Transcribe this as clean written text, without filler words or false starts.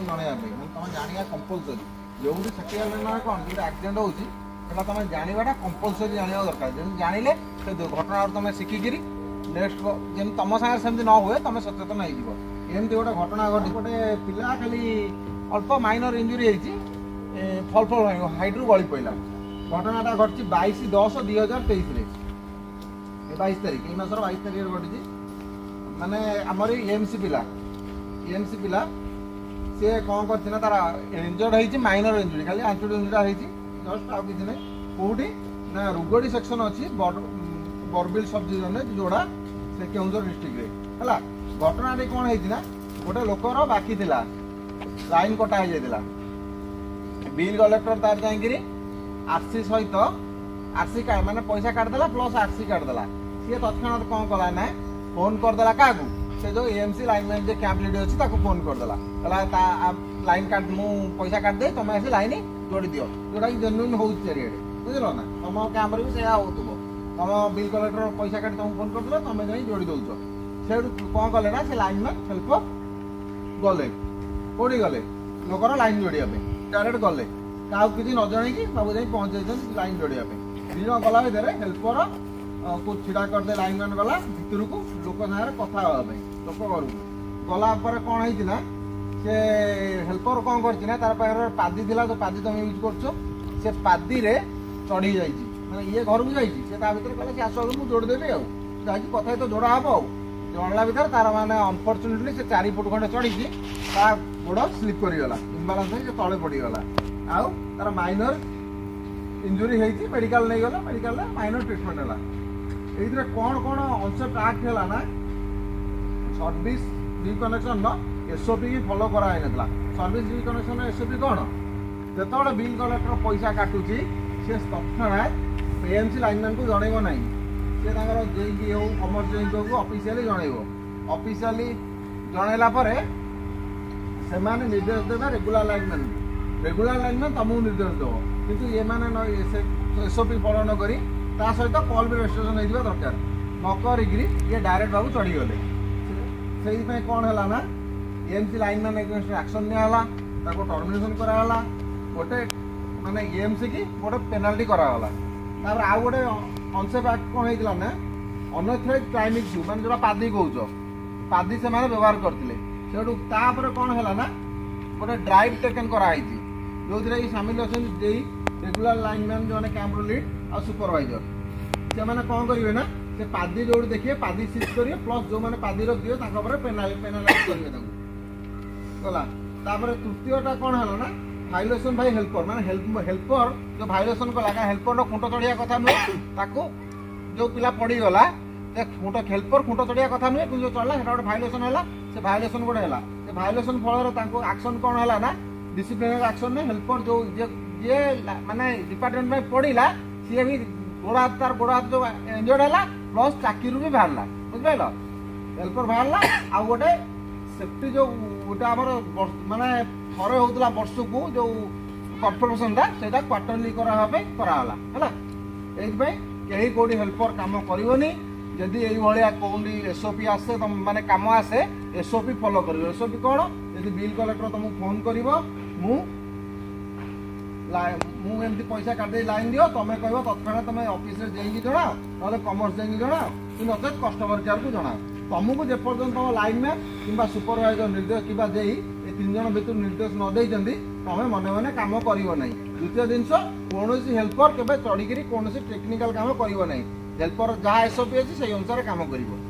जनइबा तुम जाना कंपलसरी जो सेफ्टी हेलमेट कौन जो एक्सीडेंट होता तुम जानाटा कंपलसरी जाना दरकार जब जानिले से घटना तुम शिखिकी नेक्स्ट जमी तुम सागर सेमती न हुए तुम सचेतन होमती गोटे घटना घटी गोटे पिला खाली अल्प माइनर इंजुरी फल फल हाइट रू गली पड़ा घटनाटा घटी 22/10/2023 22 तारीख ये मसर 22 तारीख घटी माने आमर एमसी पिला सी कौन कर तार इंजर्ड होती माइनर इंजुरी खाली आंचुड़ इंजुरी जस्ट आ कि कौटी ना रुगड़ी सेक्शन अच्छी बरबिल सब डिविजन जोड़ा से केउंझर डिस्ट्रिक्ट है घटना कौन है गोटे लोकर बाकी थिला लाइन कटा हो जाता बिल कलेक्टर तार जाकि आरसी सहित आरसी कार्ड माने पैसा काटदेला प्लस आरसी काटदेला सी तत्क्षणात कौन कला ना फोन करदेला क्या से जो एएमसी लाइनमैन जो कैंप लीडर अच्छी ताको फोन करदेला कहला लाइन काट मु पैसा काट दे तुम आसी लाइन जोड़ी दियो जोटा कि जेन्युइन हो चारिआडे बुझल ना तुम कैंप रे भी से होतुबो तुम बिल कलेक्टर पैसा काट तुम फोन करदेला तुम जाई जोड़ी दउछ से कौन कले ना से लाइनमैन हेल्पर गले कोड़ी गले लोकर लाइन जोड़िया डायरेक्ट गले क्या किसी न जन सब जा पहुँचे लाइन जोड़िया दिन गला भितर हेल्पर को छिड़ा करदे लाइनमैन गला भितर को लोक सागर कथा लोक घर गला कौन है से हेल्पर कौन कर तार पाखे पादी थी जो पादी तुम यूज कर से पादी रे चढ़ी जाइए मैंने ये घर को जाइए कहला सी आस मुझे जोड़देवी आई कथा तो जोड़ा हम जोड़ला भर तार मैंने अनफर्चुनेटली से 4 फुट खंडे चढ़ी गोड़ स्लीप करगला इम्बालांस हो तले पड़गला आउ तार माइनर इंजुरी होती मेडिकल नहीं गला मेडिकल माइनर ट्रिटमेंट है ये कौन कौन अनसेफ्ट एक्ट है ना सर्विस रिकनेक्शन एसओपी की फॉलो कराई ना सर्विस रिकनेक्शन एसओपी कौन जो बिल कलेक्टर पैसा काटुची सी तत्क्षणात एएमसी लाइनमैन को जनइब ना सी जेई हो कमर्स जेई को ऑफिशियली जनइब ऑफिशियली जनइला से निर्देश देवे रेगुलर लाइनमैन तुमको निर्देश देव किंतु ये माने एसओपी फॉलो न करी ता सहित कॉल भी रजिस्ट्रेशन होइबा दरकार न करिग्री ये डायरेक्ट बाबू चढ़ी गले से कौन है ना एएमसी लाइनमैन एगेंस्ट एक्शन नियाला ताको टर्मिनेशन कराला गोटे माने एएमसी की गोटे पेनाल्टी कराला तापर आ गोटे अनसेफ एक्ट कौन होइतला ना अनऑथराइज्ड क्लाइमिंग शू माने जोरा पादी कहउछो पादी से माने व्यवहार करथिले सेडू तापर कौन है ना गोटे ड्राइव टेकन कराई जो सामिल अच्छा जेई रेगुलर लाइनमैन जो कैंप लीड और सुपरवाइजर से मैंने कौन करेंगे ना से पादी जो देखिए पादी सीज करेंगे प्लस जो मैंने पादी रखिए पेनालाइज करेंगे गला तृतीयटा कौन है ना भायोलेसन बाय हेल्पर माने हेल्पर जो भायोलेसन कला हेल्पर खुंट चढ़िया कथा नुहे जो पिला पड़गला खुंट हेल्पर खुंट चढ़िया कथा नुहे जो चढ़ला गोटे भायोलेसन है से भायोलेसन गोटे है से भायोलेसन फल एक्शन कौन है ना डिसिप्लिनरी एक्शन में हेल्पर जो ये माने डिपार्टमेंट में पड़ा सी भी गोड़ हाथ जो इंजर्ड है प्लस चाकरी भी बाहर बुझल हेल्पर बाहर आ गोटे सेफ्टी जो गोटे आम माने थे होता वर्ष को जो कॉर्पोरेशनटा से क्वार्टरली कराला कहीं कौटी हेल्पर कम करनी जदि ये कौटी एसओपी आसे माने कम आसे एसओपी फॉलो कर एसओपी कौन जब बिल कलेक्टर तुमको फोन कर मुझे पैसा काटे लाइन दियो तुम कह तत्णा तुम ऑफिस जाइए जनाओ ना कमर्स जाइए जनाओ कि नचेत कस्टमर केयर को जनाओ तुमको जेपर्यंत तुम लाइनमैन कि सुपरवाइजर निर्देश कि ये 3 जन भर निर्देश न दे तुम मन मन कम कर द्वितीय जिनस कौन हेल्पर के चढ़ी कौन टेक्निकल कम कर हेल्पर जहाँ एसओपी अच्छी से अनुसार कम कर